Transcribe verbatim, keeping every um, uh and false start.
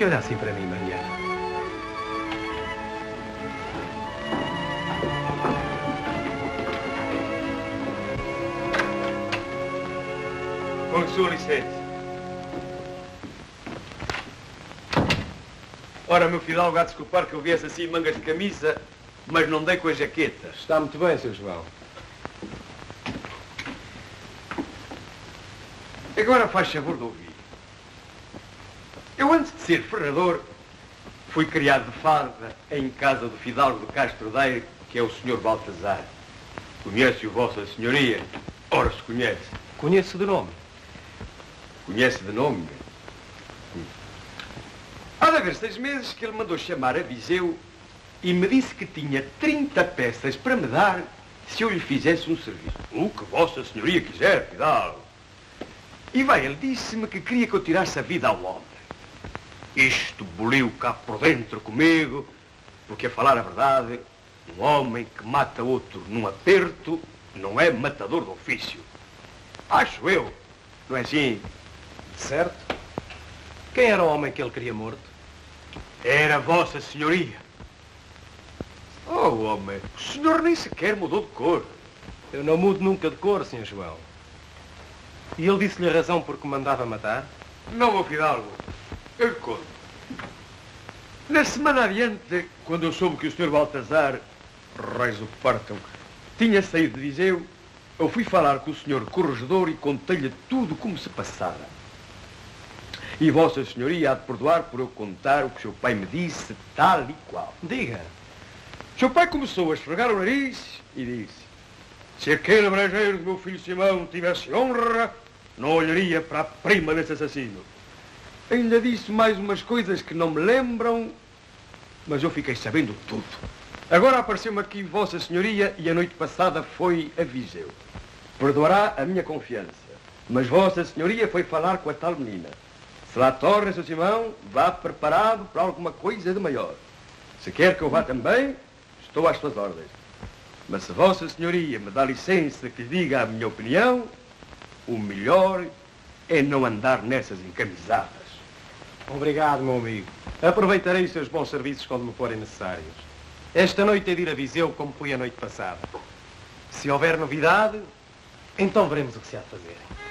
que olha assim para mim, Mariana? Com sua licença. Ora, meu fidalgo, há de desculpar que eu viesse assim mangas de camisa, mas não dei com a jaqueta. Está muito bem, seu João. Agora faz favor de ouvir. Eu, antes de ser ferrador, fui criado de farda em casa do fidalgo do Castro Daire, que é o senhor Baltazar. Conhece-o Vossa Senhoria? Ora, se conhece. Conheço de nome. Conhece de nome? Há de haver seis meses que ele mandou chamar a Viseu e me disse que tinha trinta peças para me dar se eu lhe fizesse um serviço. O que Vossa Senhoria quiser, fidalgo. E vai, ele disse-me que queria que eu tirasse a vida ao homem. Isto boliu cá por dentro comigo, porque, a falar a verdade, um homem que mata outro num aperto não é matador de ofício. Acho eu. Não é assim? Certo. Quem era o homem que ele queria morto? Era Vossa Senhoria. Oh, homem, o senhor nem sequer mudou de cor. Eu não mudo nunca de cor, senhor João. E ele disse-lhe a razão por que mandava matar? Não, meu fidalgo. Eu lhe conto. Na semana adiante, quando eu soube que o senhor Baltazar, reis o partam, tinha saído de Viseu, eu fui falar com o senhor corregedor e contei-lhe tudo como se passara. E Vossa Senhoria há de perdoar por eu contar o que seu pai me disse, tal e qual. Diga. Seu pai começou a esfregar o nariz e disse: se aquele brejeiro do meu filho Simão tivesse honra, não olharia para a prima desse assassino. Ainda disse mais umas coisas que não me lembram, mas eu fiquei sabendo tudo. Agora apareceu-me aqui Vossa Senhoria e a noite passada foi a Viseu. Perdoará a minha confiança, mas Vossa Senhoria foi falar com a tal menina. Se lá torna, seu Simão, vá preparado para alguma coisa de maior. Se quer que eu vá também, estou às suas ordens. Mas se Vossa Senhoria me dá licença que lhe diga a minha opinião, o melhor é não andar nessas encamisadas. Obrigado, meu amigo. Aproveitarei os seus bons serviços quando me forem necessários. Esta noite é de ir a Viseu como fui a noite passada. Se houver novidade, então veremos o que se há de fazer.